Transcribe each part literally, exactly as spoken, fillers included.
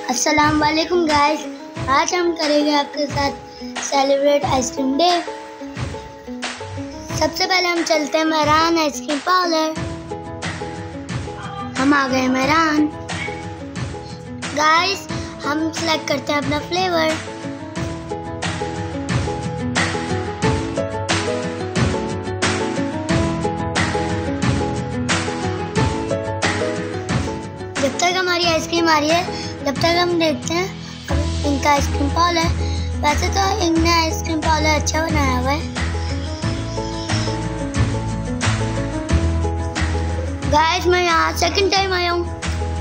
अस्सलाम वालेकुम गाइस, आज हम करेंगे आपके साथ सेलिब्रेट आइसक्रीम डे। सबसे पहले हम चलते हैं मेहरान आइसक्रीम पार्लर। हम आ गए मेहरान। गाइस हम सिलेक्ट करते हैं अपना फ्लेवर। जब तक हमारी आइसक्रीम आ रही है जब तक हम देखते हैं इनका आइसक्रीम पार्लर। वैसे तो इनने आइसक्रीम पार्लर अच्छा बनाया हुआ है। गाइस मैं यहाँ सेकंड टाइम आया हूँ।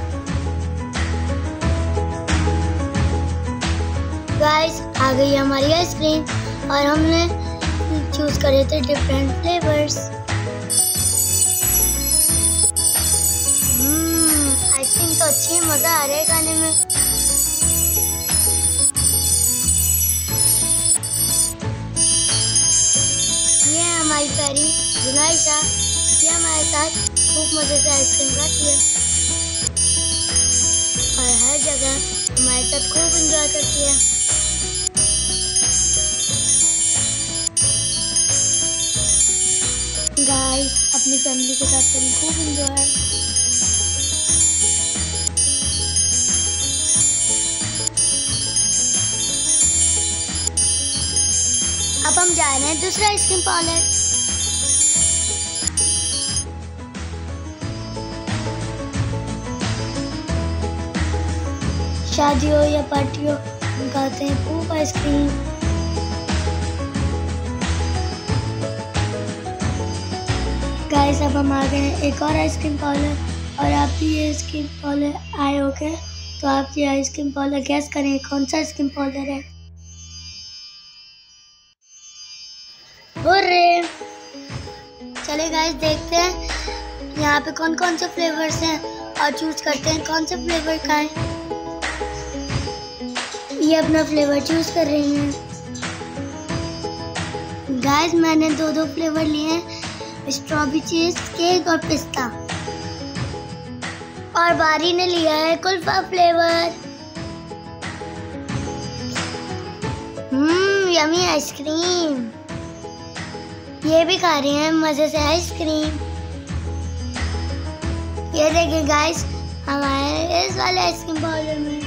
गाइस आ गई हमारी आइसक्रीम और हमने चूज करे थे डिफरेंट फ्लेवर्स। आइसक्रीम तो अच्छी है, मजा आ रहा है खाने में। ये है हमारी प्यारी जुनाइशा, ये हमारे साथ खूब मजे से आइसक्रीम खाती है और हर जगह हमारे साथ खूब एंजॉय करती है। गाइस अपनी फैमिली के साथ करें खूब एंजॉय। अब हम जा रहे हैं दूसरा आइसक्रीम पार्लर। शादी हो या पार्टी हो हम खाते हैं खूब आइसक्रीम। गाइस अब हम आ गए हैं एक और आइसक्रीम पार्लर और आप भी ये आइसक्रीम पार्लर आए हो क्या? तो आप ये आइसक्रीम पार्लर गैस करें कौन सा आइसक्रीम पार्लर है। अरे चले गाइस देखते हैं यहाँ पे कौन कौन से फ्लेवर्स हैं और चूज करते हैं कौन से फ्लेवर खाएं। ये अपना फ्लेवर चूज कर रही हैं। गाइस मैंने दो दो फ्लेवर लिए हैं, स्ट्रॉबेरी चीज केक और पिस्ता, और बारी ने लिया है कुल्फा फ्लेवर। Hmm yummy ice cream. ये भी खा रही हैं मजे से आइसक्रीम। ये देखिए गाइस हमारे इस वाले आइसक्रीम पार्लर में।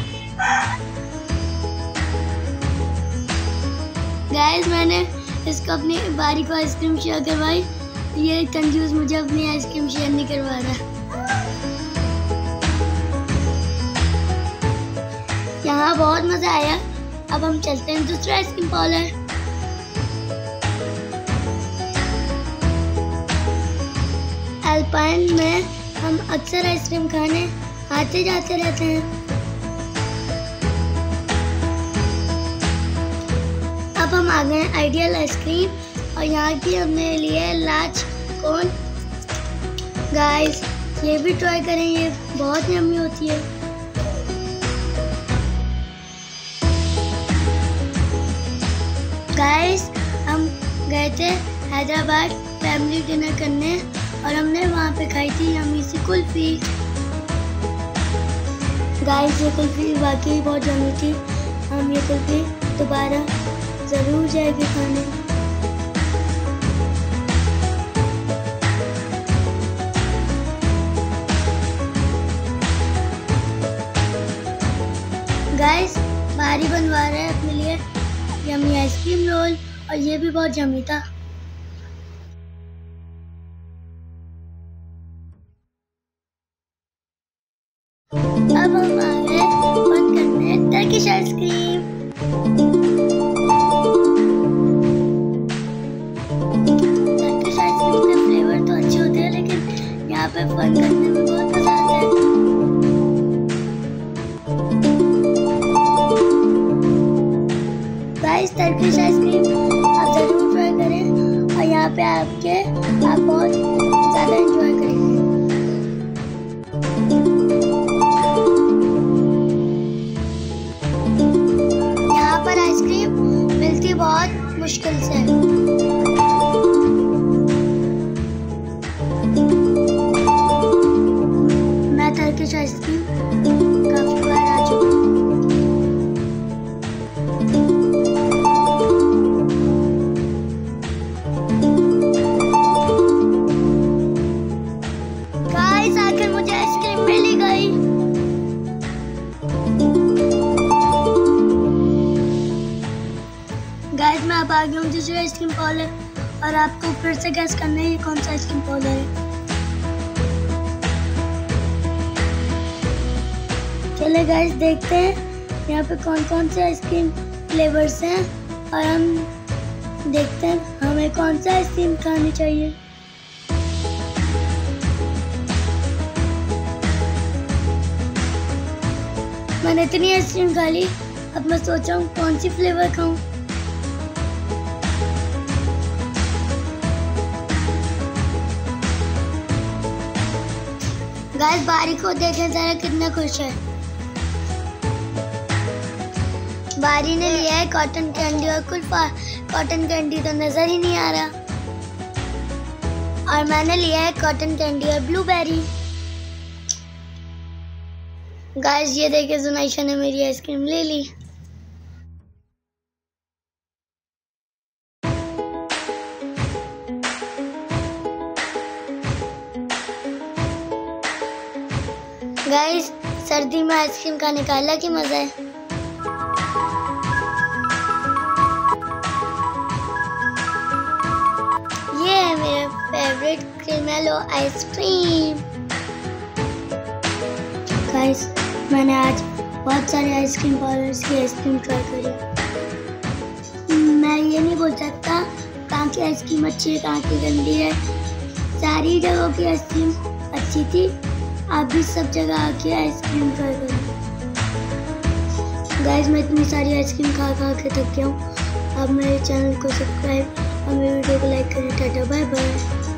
गाइस मैंने इसको अपनी बारी को आइसक्रीम शेयर करवाई, ये कंजूस मुझे अपनी आइसक्रीम शेयर नहीं करवा रहा। यहाँ बहुत मजा आया। अब हम चलते हैं दूसरा आइसक्रीम पार्लर। अल्पाइन में हम अक्सर आइसक्रीम खाने आते जाते रहते हैं। अब हम आ गए आइडियल आइसक्रीम और यहाँ की हमने लिए लार्ज कोन। गाइस ये भी ट्राई करें, ये बहुत यम्मी होती है। गाइस हम गए थे हैदराबाद फैमिली डिनर करने और हमने वहाँ पे खाई थी यम्मी सी कुल्फी। गाइस ये कुल्फी वाकई बहुत यम्मी थी। हम ये कुल्फी दोबारा ज़रूर जाएंगे खाने। गाइस बारी बनवा रहे हैं अपने लिए यम्मी आइसक्रीम रोल और ये भी बहुत यम्मी था। अब हम आ गए बंद करते हैं टर्किश आइसक्रीम। टर्किश आइसक्रीम के फ्लेवर तो अच्छे होते हैं लेकिन यहाँ पे फन करने में बहुत मजा आता है। गाइस टर्किश आइसक्रीम आप जरूर ट्राई करें और यहाँ पे आपके आप बहुत ज़्यादा एंजॉय करेंगे। आइसक्रीम मिलती बहुत मुश्किल से। मैं टर्किश आइसक्रीम काफी बार आ चुकी हूँ। आ गया हूँ दूसरी आइसक्रीम पार्लर और आपको फिर से गैस करना है ये कौन सा आइसक्रीम पार्लर है। चले गाइस देखते हैं यहाँ पे कौन कौन से आइसक्रीम फ्लेवर्स हैं और हम देखते हैं हमें कौन सा आइसक्रीम खानी चाहिए। मैंने इतनी आइसक्रीम खा ली, अब मैं सोच रहा हूँ कौन सी फ्लेवर खाऊं। गाइस बारी को देखें जरा कितना खुश है। बारी ने लिया है कॉटन कैंडी और कुल्फा। कॉटन कैंडी तो नजर ही नहीं आ रहा। और मैंने लिया है कॉटन कैंडी और ब्लूबेरी। गाइस ये देखिए जुनाइशा ने मेरी आइसक्रीम ले ली। गाइस सर्दी में आइसक्रीम खाने का अलग ही मजा है। ये है मेरा फेवरेट क्रीमेलो आइसक्रीम। गाइस मैंने आज बहुत सारे आइसक्रीम पार्लर्स की आइसक्रीम ट्राई करी। मैं ये नहीं बोल सकता कहाँ की आइसक्रीम अच्छी है कहाँ की गंदी है। सारी जगहों की आइसक्रीम अच्छी थी। आप भी सब जगह आके आइसक्रीम ट्राई करें। गाइस मैं इतनी सारी आइसक्रीम खा खा के थक गया हूँ। आप मेरे चैनल को सब्सक्राइब और मेरे वीडियो को लाइक करें। Tata bye bye.